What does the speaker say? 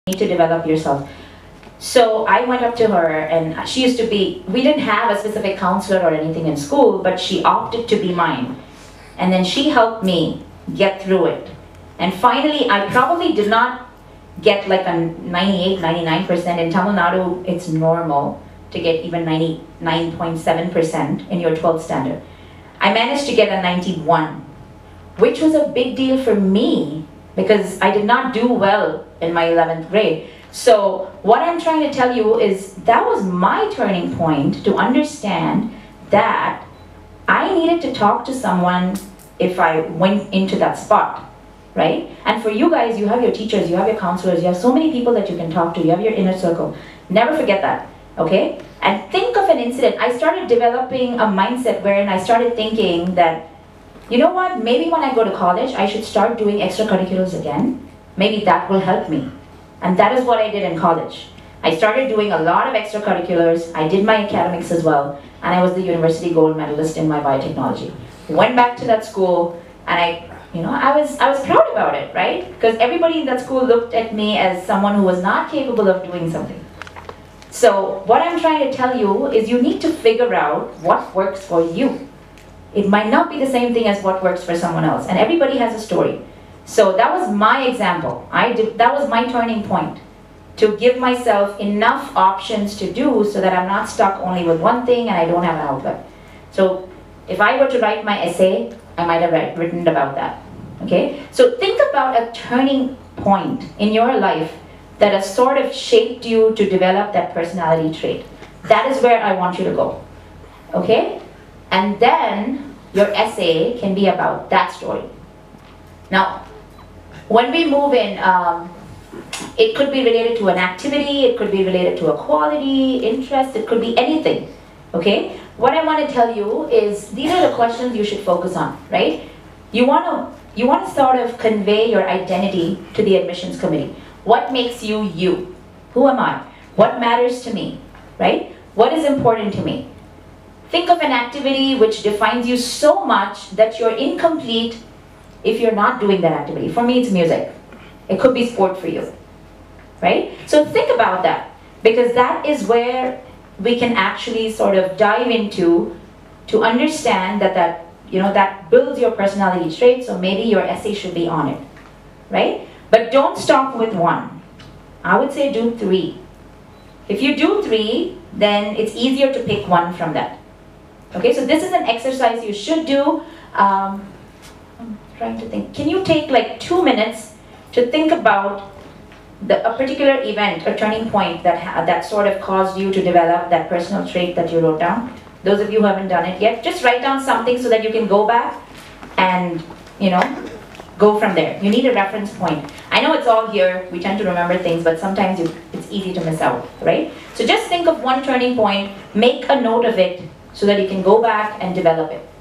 need to develop yourself. So I went up to her, and she used to be, we didn't have a specific counselor or anything in school, but she opted to be mine. And then she helped me get through it. And finally, I probably did not get like a 98, 99%. In Tamil Nadu, it's normal to get even 99.7% in your 12th standard. I managed to get a 91, which was a big deal for me because I did not do well in my 11th grade. So what I'm trying to tell you is that was my turning point to understand that I needed to talk to someone if I went into that spot, right? And for you guys, you have your teachers, you have your counselors, you have so many people that you can talk to, you have your inner circle. Never forget that, okay? And think of an incident. I started developing a mindset wherein I started thinking that, you know what, maybe when I go to college, I should start doing extracurriculars again. Maybe that will help me. And that is what I did in college. I started doing a lot of extracurriculars. I did my academics as well. And I was the university gold medalist in my biotechnology. Went back to that school, and I was proud about it, right? Because everybody in that school looked at me as someone who was not capable of doing something. So what I'm trying to tell you is you need to figure out what works for you. It might not be the same thing as what works for someone else, and everybody has a story. So that was my example. That was my turning point, to give myself enough options to do so that I'm not stuck only with one thing and I don't have an outlet. So if I were to write my essay, I might have written about that. Okay? So think about a turning point in your life that has sort of shaped you to develop that personality trait. That is where I want you to go. Okay? And then your essay can be about that story. Now, when we move in, it could be related to an activity, it could be related to a quality, interest, it could be anything. Okay? What I want to tell you is these are the questions you should focus on, right? You want to sort of convey your identity to the admissions committee. What makes you you? Who am I? What matters to me? Right? What is important to me? Think of an activity which defines you so much that you're incomplete if you're not doing that activity. For me, it's music. It could be sport for you, right? So think about that, because that is where we can actually sort of dive into to understand that builds your personality trait, so maybe your essay should be on it, right? But don't stop with one. I would say do 3. If you do 3, then it's easier to pick one from that. Okay, so this is an exercise you should do. I'm trying to think. Can you take like 2 minutes to think about a particular event, a turning point that sort of caused you to develop that personal trait that you wrote down? Those of you who haven't done it yet, just write down something so that you can go back and, go from there. You need a reference point. I know it's all here. We tend to remember things, but sometimes it's easy to miss out, right? So just think of one turning point, make a note of it so that you can go back and develop it.